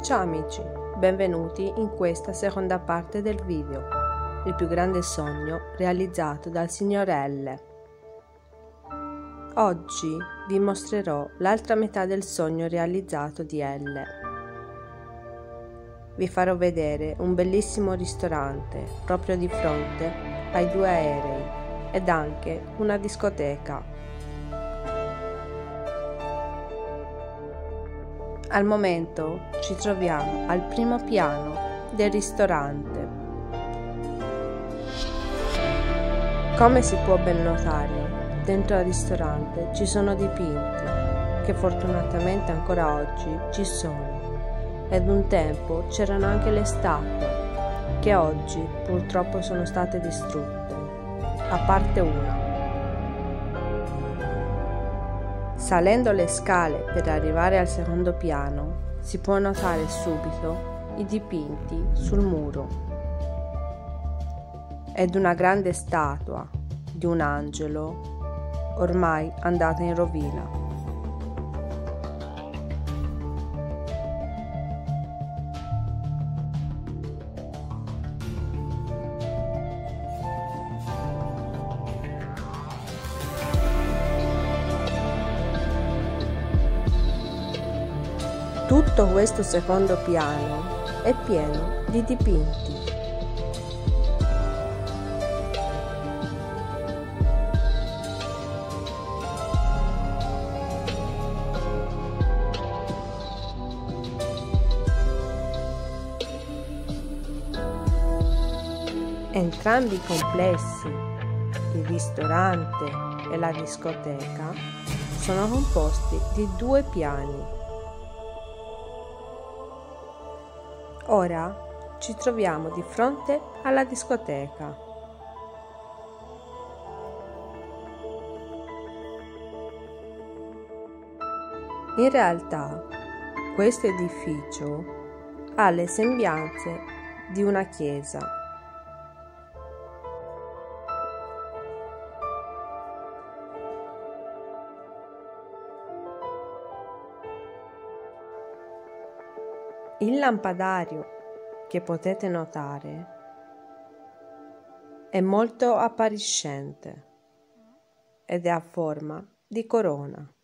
Ciao amici, benvenuti in questa seconda parte del video, il più grande sogno realizzato dal signor L. Oggi vi mostrerò l'altra metà del sogno realizzato di L. Vi farò vedere un bellissimo ristorante proprio di fronte ai due aerei ed anche una discoteca. Al momento ci troviamo al primo piano del ristorante. Come si può ben notare, dentro al ristorante ci sono dipinti che fortunatamente ancora oggi ci sono, ed un tempo c'erano anche le statue che oggi purtroppo sono state distrutte, a parte una. Salendo le scale per arrivare al secondo piano, si può notare subito i dipinti sul muro ed una grande statua di un angelo ormai andata in rovina. Tutto questo secondo piano è pieno di dipinti. Entrambi i complessi, il ristorante e la discoteca, sono composti di 2 piani. Ora ci troviamo di fronte alla discoteca. In realtà, questo edificio ha le sembianze di una chiesa. Il lampadario che potete notare è molto appariscente ed è a forma di corona.